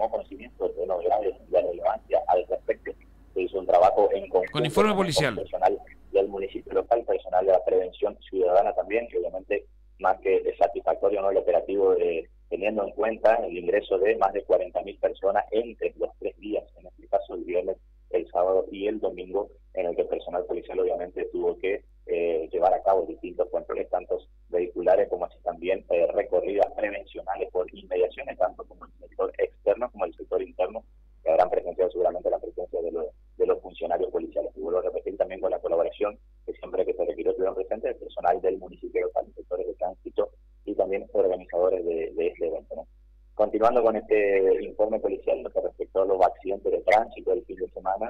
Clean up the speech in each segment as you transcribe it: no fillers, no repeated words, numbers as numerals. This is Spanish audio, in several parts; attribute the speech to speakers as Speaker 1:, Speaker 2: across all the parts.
Speaker 1: tomó conocimiento de novedades de relevancia al respecto. Se hizo un trabajo en conjunto
Speaker 2: con informe policial,
Speaker 1: con personal del municipio local, personal de la prevención ciudadana también, que obviamente más que satisfactorio, ¿no?, el operativo, teniendo en cuenta el ingreso de más de 40.000 personas entre los 3 días, en este caso el viernes, el sábado y el domingo, en el que el personal policial obviamente tuvo que llevar a cabo distintos controles, tanto vehiculares como así también recorridas prevencionales por inmediaciones, tanto como el sector externo como el sector interno, que habrán presenciado seguramente la presencia de los funcionarios policiales. Y vuelvo a repetir también con la colaboración que siempre que se requirió tuvieron presente el personal del municipio local, sectores de tránsito y también organizadores de este evento, ¿no? Continuando con este informe policial, lo que respectó a los accidentes de tránsito del fin de semana,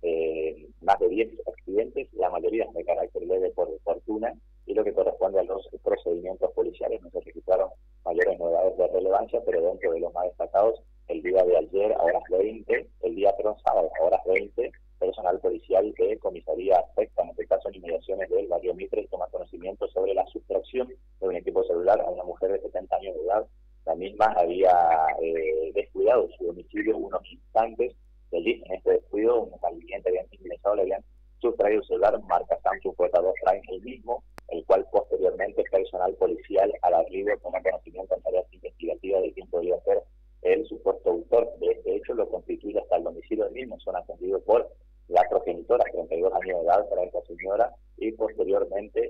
Speaker 1: más de 10 accidentes, la mayoría de carácter leve por fortuna, y lo que corresponde a los procedimientos policiales, no se registraron mayores novedades de relevancia, pero dentro de los más destacados, el día de ayer a horas 20, el día sábado a horas 20, personal policial de comisaría sexta, en este caso en inmediaciones del barrio Mitre, toma conocimiento sobre la sustracción de un equipo celular a una mujer de 70 años de edad. La misma había descuidado su domicilio unos instantes. De allí, en este descuido, un cliente habían ingresado, le habían sustraído el celular marca Samsung J2 Prime, el mismo, el cual posteriormente personal policial al arribo toma conocimiento en tareas investigativas de quién podría ser el supuesto autor de este hecho, lo constituye hasta el domicilio del mismo. Son atendidos por la progenitora, 32 años de edad para esta señora, y posteriormente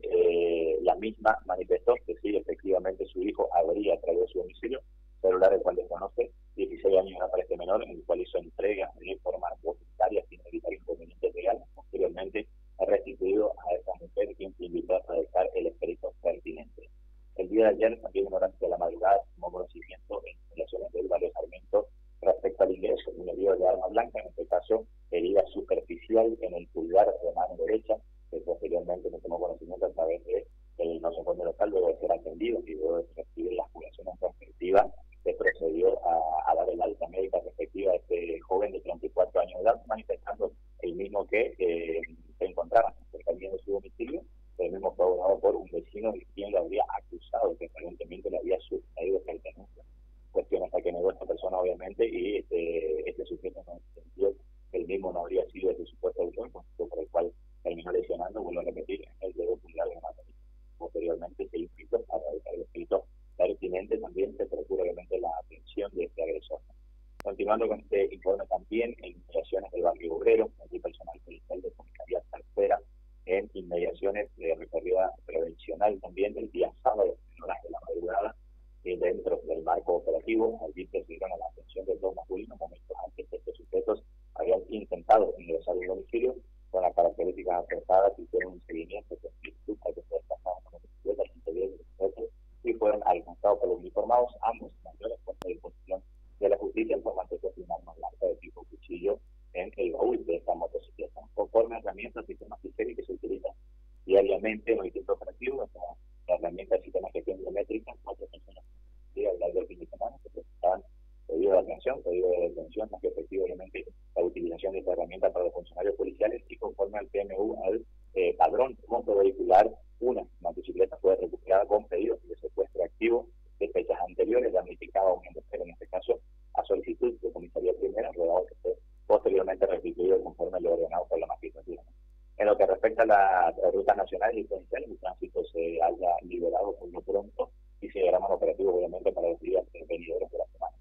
Speaker 1: la misma manifestó que sí, efectivamente su hijo habría traído su domicilio, celular el cual desconoce, 16 años de edad para este menor, en el cual hizo entrega de forma voluntaria sin evitar inconvenientes legales. Posteriormente ha restituido a esta mujer, quien se invitó a realizar el escrito pertinente. El día de ayer, también en horas de la madrugada, tomó conocimiento en relaciones del barrio Sarmiento respecto al ingreso de un herido de arma blanca, en este caso herida superficial en el pulgar de mano derecha, que posteriormente se tomó conocimiento a través del nosocomio local, luego de ser atendido y luego de recibir las curaciones respectivas, se procedió a dar el alta médica respectiva a este joven de 34 años de edad, manifestando el mismo que se encontraba cercanía de su domicilio. El mismo fue abordado por un vecino y quien lo habría acusado que aparentemente le había sustraído pertenencia. Cuestiones a que negó esta persona, obviamente, y este sujeto no entendió que el mismo no habría sido ese supuesto autor, por el cual terminó lesionando, vuelvo a repetir, el dedo pulgar de mano. Posteriormente se invitó a realizar el escrito pertinente, también se procura obviamente la atención de este agresor. Continuando con este informe también, en inmediaciones del barrio Obrero, el personal policial de comisaría tercera, en inmediaciones de recorrida prevencional también del día sábado, en horas de la madrugada, dentro del marco operativo, allí procedieron a la atención de dos masculinos, momentos antes que estos sujetos habían intentado ingresar al domicilio con las características acertadas, hicieron un seguimiento con virtud a que se desplazaban con bicicletas interiores de sujetos y fueron alcanzados por los uniformados, ambos mayores puestos a disposición de la justicia, en forma de un arma blanca de tipo cuchillo en el baúl de esta motocicleta. Conforme a herramientas, sistemas y que se utilizan diariamente en los distintos operativos, la herramienta del sistema de gestión biométrica, 4 personas del fin de semana que presentaban pedido de atención, pedido de detención, más que efectivamente la utilización de esta herramienta para los funcionarios policiales, y conforme al PMU, al padrón motovehicular, una motocicleta fue recuperada con pedido de secuestro activo de fechas anteriores, damnificada a un mujer, en este caso a solicitud de comisaría primera, rodado que fue posteriormente restituido conforme lo ordenado por la magistratura. En lo que respecta a las rutas nacionales y provinciales, el tránsito se haya liberado por lo pronto y se hará más operativo obviamente para los días venideros de la semana.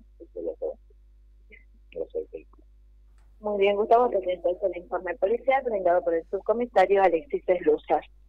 Speaker 3: Muy bien, Gustavo, presentó el informe policial brindado por el subcomisario Alexis Esluchas.